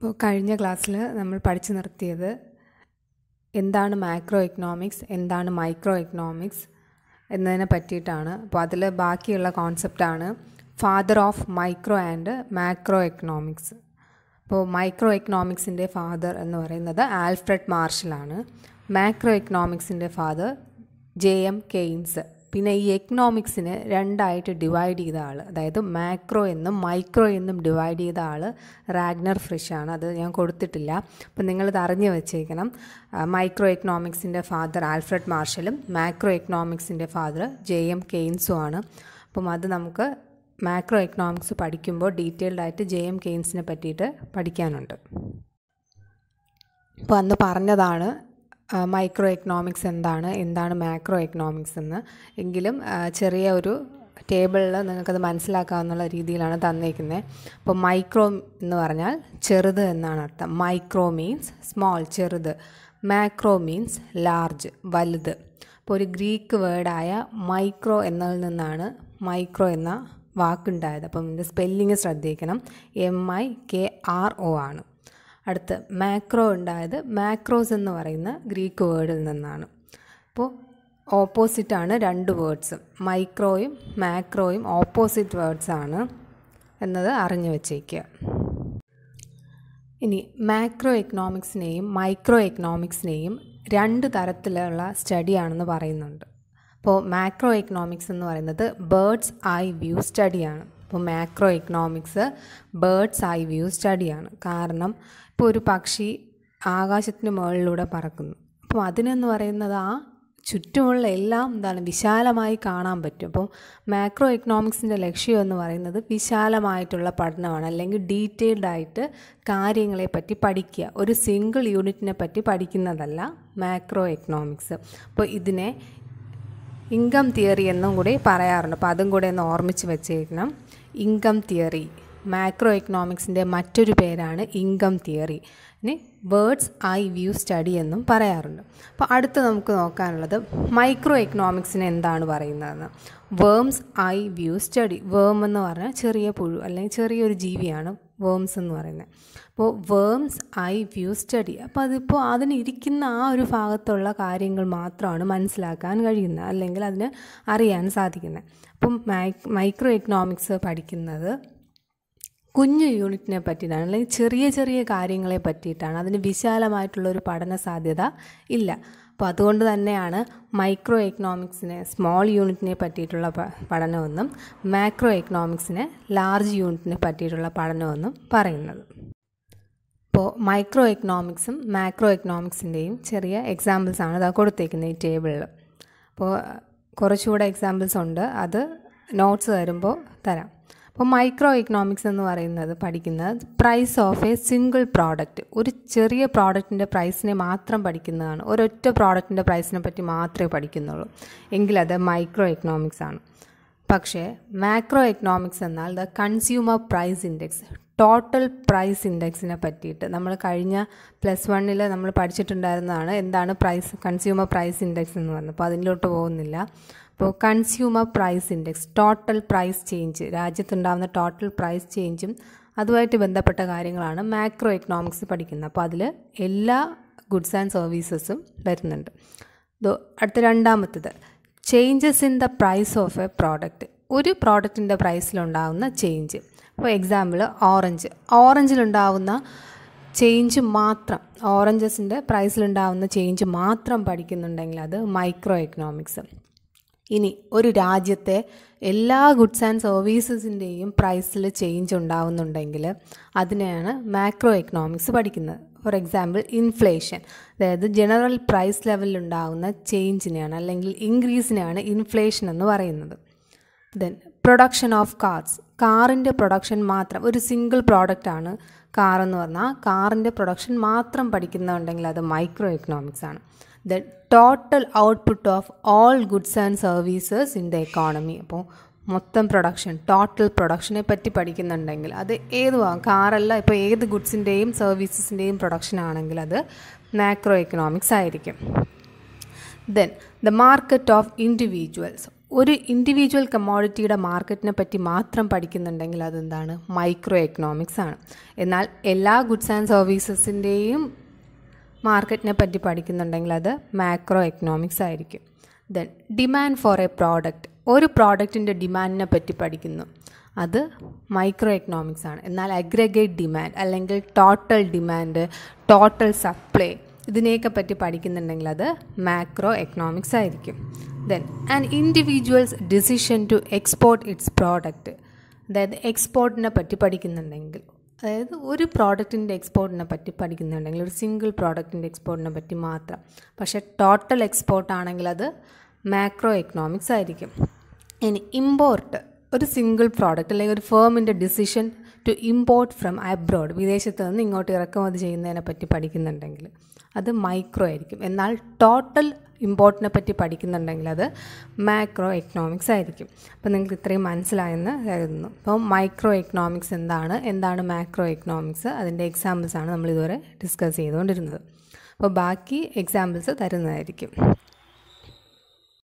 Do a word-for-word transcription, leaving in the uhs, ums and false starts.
ഇപ്പോൾ കഴിഞ്ഞ ക്ലാസ്സിൽ നമ്മൾ പഠിച്ചു നിർത്തിയത് എന്താണ് മാക്രോ എക്കണോമിക്സ്, എന്താണ് മൈക്രോ എക്കണോമിക്സ് എന്നതിനെ പറ്റിയിട്ടാണ്. അപ്പോൾ അതിൽ ബാക്കിയുള്ള കോൺസെപ്റ്റാണ് father of micro and macro economics. അപ്പോൾ മൈക്രോ എക്കണോമിക്സിൻ്റെ ഫാദർ എന്ന് പറയുന്നത് ആൽഫ്രഡ് മാർഷലാണ്. മാക്രോ എക്കണോമിക്സിൻ്റെ ഫാദർ ജെ എം കെയ്ൻസ്. പിന്നെ ഈ എക്കണോമിക്സിന് രണ്ടായിട്ട് ഡിവൈഡ് ചെയ്ത ആൾ, അതായത് മാക്രോ എന്നും മൈക്രോ എന്നും ഡിവൈഡ് ചെയ്ത ആൾ റാഗ്നർ ഫ്രിഷാണ്. അത് ഞാൻ കൊടുത്തിട്ടില്ല, അപ്പം നിങ്ങളിത് അറിഞ്ഞു വച്ചേക്കണം. മൈക്രോ എക്കണോമിക്സിൻ്റെ ഫാദർ ആൽഫ്രഡ് മാർഷലും മാക്രോ എക്കണോമിക്സിൻ്റെ ഫാദർ ജെ എം കെയ്ൻസും ആണ്. അപ്പം അത് നമുക്ക് മാക്രോ എക്കണോമിക്സ് പഠിക്കുമ്പോൾ ഡീറ്റെയിൽഡ് ആയിട്ട് ജെ എം കെയ്ൻസിനെ പറ്റിയിട്ട് പഠിക്കാനുണ്ട്. അപ്പോൾ അന്ന് പറഞ്ഞതാണ് മൈക്രോ എക്കണോമിക്സ് എന്താണ്, എന്താണ് മാക്രോ എക്കണോമിക്സ് എന്ന്. എങ്കിലും ചെറിയ ഒരു ടേബിളിൽ നിങ്ങൾക്കത് മനസ്സിലാക്കാവുന്ന രീതിയിലാണ് തന്നേക്കുന്നത്. അപ്പോൾ മൈക്രോ എന്ന് പറഞ്ഞാൽ ചെറുത് എന്നാണ് അർത്ഥം. മൈക്രോ മീൻസ് സ്മോൾ, ചെറുത്. മാക്രോ മീൻസ് ലാർജ്, വലുത്. അപ്പോൾ ഒരു ഗ്രീക്ക് വേർഡായ മൈക്രോ എന്നതിൽ നിന്നാണ് മൈക്രോ എന്ന വാക്കുണ്ടായത്. അപ്പം ഇതിൻ്റെ സ്പെല്ലിങ് ശ്രദ്ധിക്കണം. M I K R O ആണ്. അടുത്ത് മാക്രോ ഉണ്ടായത് മാക്രോസ് എന്ന് പറയുന്ന ഗ്രീക്ക് വേർഡിൽ നിന്നാണ്. അപ്പോൾ ഓപ്പോസിറ്റാണ് രണ്ട് വേർഡ്സും. മൈക്രോയും മാക്രോയും ഓപ്പോസിറ്റ് വേർഡ്സാണ് എന്നത് അറിഞ്ഞു വച്ചേക്കുക. ഇനി മാക്രോ എക്കണോമിക്സിനെയും മൈക്രോ എക്കണോമിക്സിനെയും രണ്ട് തരത്തിലുള്ള സ്റ്റഡിയാണെന്ന് പറയുന്നുണ്ട്. അപ്പോൾ മാക്രോ എക്കണോമിക്സ് എന്ന് പറയുന്നത് ബേർഡ്സ് ഐ വ്യൂ സ്റ്റഡിയാണ്. അപ്പോൾ macro economics bird's eye view സ്റ്റഡിയാണ്. കാരണം ഇപ്പോൾ ഒരു പക്ഷി ആകാശത്തിന് മുകളിലൂടെ പറക്കുന്നു. അപ്പോൾ അതിനെന്ന് പറയുന്നത് ആ ചുറ്റുമുള്ള എല്ലാം എന്താണ് വിശാലമായി കാണാൻ പറ്റും. അപ്പോൾ മാക്രോ എക്കണോമിക്സിൻ്റെ ലക്ഷ്യം എന്ന് പറയുന്നത് വിശാലമായിട്ടുള്ള പഠനമാണ്, അല്ലെങ്കിൽ ഡീറ്റെയിൽഡ് ആയിട്ട് കാര്യങ്ങളെ പറ്റി പഠിക്കുക. ഒരു സിംഗിൾ യൂണിറ്റിനെ പറ്റി പഠിക്കുന്നതല്ല മാക്രോ എക്കണോമിക്സ്. അപ്പോൾ ഇതിനെ ഇൻകം തിയറി എന്നും കൂടി പറയാറുണ്ട്. അപ്പോൾ അതും കൂടെ ഒന്ന് ഓർമ്മിച്ച് വെച്ചേക്കണം. ഇൻകം തിയറി മാക്രോ എക്കണോമിക്സിൻ്റെ മറ്റൊരു പേരാണ് ഇൻകം തിയറി. ഇനി ബേർഡ്സ് ഐ വ്യൂ സ്റ്റഡി എന്നും പറയാറുണ്ട്. അപ്പോൾ അടുത്ത് നമുക്ക് നോക്കാനുള്ളത് മൈക്രോ എക്കണോമിക്സിന് എന്താണ് പറയുന്നതെന്ന്. Worm's eye view study. Worm എന്ന് പറഞ്ഞാൽ ചെറിയ പുഴു അല്ലെങ്കിൽ ചെറിയൊരു ജീവിയാണ് വേംസ് എന്ന് പറയുന്നത്. അപ്പോൾ വേംസ് ഐ വ്യൂ സ്റ്റഡി. അപ്പോൾ അതിപ്പോൾ അതിന് ഇരിക്കുന്ന ആ ഒരു ഭാഗത്തുള്ള കാര്യങ്ങൾ മാത്രമാണ് മനസ്സിലാക്കാൻ കഴിയുന്നത്, അല്ലെങ്കിൽ അതിന് അറിയാൻ സാധിക്കുന്നത്. അപ്പം മൈക്രോ എക്കണോമിക്സ് പഠിക്കുന്നത് കുഞ്ഞു യൂണിറ്റിനെ പറ്റിയിട്ടാണ്, അല്ലെങ്കിൽ ചെറിയ ചെറിയ കാര്യങ്ങളെ പറ്റിയിട്ടാണ്. അതിന് വിശാലമായിട്ടുള്ളൊരു പഠന സാധ്യത ഇല്ല. അപ്പോൾ അതുകൊണ്ട് തന്നെയാണ് മൈക്രോ എക്കണോമിക്സിനെ സ്മോൾ യൂണിറ്റിനെ പറ്റിയിട്ടുള്ള പഠനമെന്നും മാക്രോ എക്കണോമിക്സിനെ ലാർജ് യൂണിറ്റിനെ പറ്റിയിട്ടുള്ള പഠനമെന്നും പറയുന്നത്. അപ്പോൾ മൈക്രോ എക്കണോമിക്സും മാക്രോ എക്കണോമിക്സിൻ്റെയും ചെറിയ എക്സാമ്പിൾസാണ് ഇതാ കൊടുത്തേക്കുന്നത് ഈ ടേബിളിൽ. അപ്പോൾ കുറച്ചുകൂടെ എക്സാമ്പിൾസ് ഉണ്ട്, അത് നോട്ട്സ് തരുമ്പോൾ തരാം. അപ്പോൾ മൈക്രോ എക്കണോമിക്സ് എന്ന് പറയുന്നത് പഠിക്കുന്നത് price of a single product. ഒരു ചെറിയ പ്രോഡക്റ്റിൻ്റെ പ്രൈസിനെ മാത്രം പഠിക്കുന്നതാണ്. ഒരൊറ്റ പ്രോഡക്റ്റിൻ്റെ പ്രൈസിനെ പറ്റി മാത്രമേ പഠിക്കുന്നുള്ളൂ, എങ്കിലത് മൈക്രോ എക്കണോമിക്സ് ആണ്. പക്ഷേ മാക്രോ എക്കണോമിക്സ് എന്നാൽ the consumer price index, total price ഇൻഡെക്സിനെ പറ്റിയിട്ട് നമ്മൾ കഴിഞ്ഞ പ്ലസ് വണ്ണിൽ നമ്മൾ പഠിച്ചിട്ടുണ്ടായിരുന്നതാണ് എന്താണ് പ്രൈസ് കൺസ്യൂമർ പ്രൈസ് ഇൻഡെക്സ് എന്ന് പറഞ്ഞത്. അപ്പോൾ അതിലോട്ട് പോകുന്നില്ല. അപ്പോൾ consumer price index, total price change, രാജ്യത്തുണ്ടാകുന്ന ടോട്ടൽ പ്രൈസ് ചേഞ്ചും അതുമായിട്ട് ബന്ധപ്പെട്ട കാര്യങ്ങളാണ് മാക്രോ എക്കണോമിക്സ് പഠിക്കുന്നത്. അപ്പോൾ അതിൽ എല്ലാ ഗുഡ്സ് ആൻഡ് സർവീസസും വരുന്നുണ്ട്. അടുത്ത രണ്ടാമത്തേത് changes in the price of a product. ഒരു പ്രോഡക്റ്റിൻ്റെ പ്രൈസിലുണ്ടാകുന്ന ചേഞ്ച്. ഇപ്പോൾ എക്സാമ്പിൾ ഓറഞ്ച്. ഓറഞ്ചിലുണ്ടാവുന്ന ചേഞ്ച് മാത്രം, ഓറഞ്ചസിൻ്റെ പ്രൈസിലുണ്ടാവുന്ന ചേഞ്ച് മാത്രം പഠിക്കുന്നുണ്ടെങ്കിൽ അത് മൈക്രോ എക്കണോമിക്സ്. ഇനി ഒരു രാജ്യത്തെ എല്ലാ ഗുഡ്സ് ആൻഡ് സർവീസസിൻ്റെയും പ്രൈസിൽ ചേഞ്ച് ഉണ്ടാവുന്നുണ്ടെങ്കിൽ അതിനെയാണ് മാക്രോ എക്കണോമിക്സ് പഠിക്കുന്നത്. ഫോർ എക്സാമ്പിൾ ഇൻഫ്ലേഷൻ, അതായത് ജനറൽ പ്രൈസ് ലെവലിലുണ്ടാകുന്ന ചേഞ്ചിനെയാണ് അല്ലെങ്കിൽ ഇൻക്രീസിനെയാണ് ഇൻഫ്ലേഷൻ എന്ന് പറയുന്നത്. Then production of cars. കാറിൻ്റെ പ്രൊഡക്ഷൻ മാത്രം, ഒരു സിംഗിൾ പ്രോഡക്റ്റാണ് കാർ എന്ന് പറഞ്ഞാൽ കാറിൻ്റെ പ്രൊഡക്ഷൻ മാത്രം പഠിക്കുന്നുണ്ടെങ്കിൽ അത് മൈക്രോ എക്കണോമിക്സ് ആണ്. Then total output of all goods and services in the economy. അപ്പോൾ മൊത്തം പ്രൊഡക്ഷൻ, ടോട്ടൽ പ്രൊഡക്ഷനെ പറ്റി പഠിക്കുന്നുണ്ടെങ്കിൽ അത് ഏതുവാകും, കാറല്ല, ഇപ്പോൾ ഏത് ഗുഡ്സിൻ്റെയും സർവീസസിൻ്റെയും പ്രൊഡക്ഷൻ ആണെങ്കിൽ അത് മാക്രോ എക്കണോമിക്സ് ആയിരിക്കും. Then the market of individuals. ഒരു ഇൻഡിവിജ്വൽ കമ്മോഡിറ്റിയുടെ മാർക്കറ്റിനെ പറ്റി മാത്രം പഠിക്കുന്നുണ്ടെങ്കിൽ അതെന്താണ്? മൈക്രോ എക്കണോമിക്സ് ആണ്. എന്നാൽ എല്ലാ ഗുഡ്സ് ആൻഡ് സർവീസസിൻ്റെയും മാർക്കറ്റിനെ പറ്റി പഠിക്കുന്നുണ്ടെങ്കിൽ അത് മാക്രോ എക്കണോമിക്സ് ആയിരിക്കും. Then demand for a product, ഒരു പ്രോഡക്റ്റിൻ്റെ ഡിമാൻഡിനെ പറ്റി പഠിക്കുന്നു, അത് മൈക്രോ എക്കണോമിക്സ് ആണ്. എന്നാൽ അഗ്രിഗേറ്റ് ഡിമാൻഡ് അല്ലെങ്കിൽ ടോട്ടൽ ഡിമാൻഡ്, ടോട്ടൽ സപ്ലൈ, ഇതിനെയൊക്കെ പറ്റി പഠിക്കുന്നുണ്ടെങ്കിൽ അത് മാക്രോ എക്കണോമിക്സ് ആയിരിക്കും. Then and individuals decision to export its product, അതായത് എക്സ്പോർട്ടിനെ പറ്റി പഠിക്കുന്നുണ്ടെങ്കിൽ, അതായത് ഒരു പ്രോഡക്റ്റിൻ്റെ എക്സ്പോർട്ടിനെ പറ്റി പഠിക്കുന്നുണ്ടെങ്കിൽ ഒരു സിംഗിൾ പ്രോഡക്റ്റിൻ്റെ എക്സ്പോർട്ടിനെ പറ്റി മാത്രം. പക്ഷേ ടോട്ടൽ എക്സ്പോർട്ട് ആണെങ്കിൽ അത് മാക്രോ എക്കണോമിക്സ് ആയിരിക്കും. ഇനി ഇമ്പോർട്ട്, ഒരു സിംഗിൾ പ്രോഡക്റ്റ് അല്ലെങ്കിൽ ഒരു ഫേമിൻ്റെ decision to import from abroad, വിദേശത്ത് നിന്ന് ഇങ്ങോട്ട് ഇറക്കുമതി ചെയ്യുന്നതിനെ പറ്റി പഠിക്കുന്നുണ്ടെങ്കിൽ അത് മൈക്രോ ആയിരിക്കും. എന്നാൽ ടോട്ടൽ ഇമ്പോർട്ടിനെ പറ്റി പഠിക്കുന്നുണ്ടെങ്കിൽ അത് മാക്രോ എക്കണോമിക്സ് ആയിരിക്കും. അപ്പോൾ നിങ്ങൾക്ക് ഇത്രയും മനസ്സിലായെന്ന് കരുതുന്നു. അപ്പോൾ മൈക്രോ എക്കണോമിക്സ് എന്താണ്, എന്താണ് മാക്രോ എക്കണോമിക്സ്, അതിൻ്റെ എക്സാമ്പിൾസാണ് നമ്മൾ ഇതുവരെ ഡിസ്കസ് ചെയ്തുകൊണ്ടിരുന്നത്. അപ്പോൾ ബാക്കി എക്സാമ്പിൾസ് തരുന്നതായിരിക്കും.